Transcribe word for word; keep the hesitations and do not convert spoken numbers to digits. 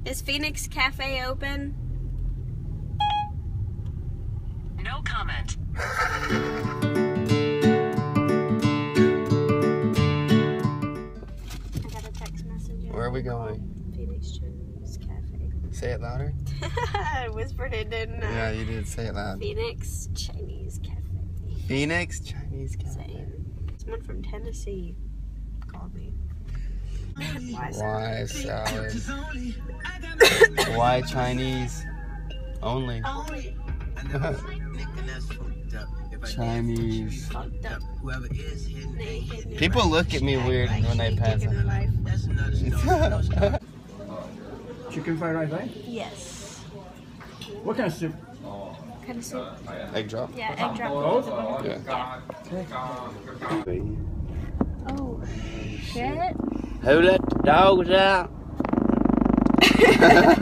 Is Phoenix Cafe open? No comment. I got a text message. Where are we going? Phoenix Chinese Cafe. Say it louder. I whispered it, didn't I? Yeah, you did. Say it loud. Phoenix Chinese Cafe. Phoenix Chinese Cafe. Same. Someone from Tennessee called me. Why Why salad? Why Chinese? Only. Chinese. Fucked up. People look at me weird when they pass in life. it. Chicken fried rice, right? Yes. What kind of soup? What kind of soup? Egg drop? Yeah, egg drop. Yeah. Oh, shit. Who let the dogs out?